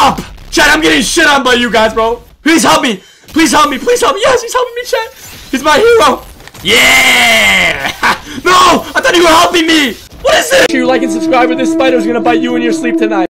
up! Chat, I'm getting shit on by you guys, bro. Please help me. Please help me. Please help me. Yes, he's helping me, chat. He's my hero. Yeah! No! I thought you were helping me! What is this? Make sure you like and subscribe, or this spider is gonna bite you in your sleep tonight.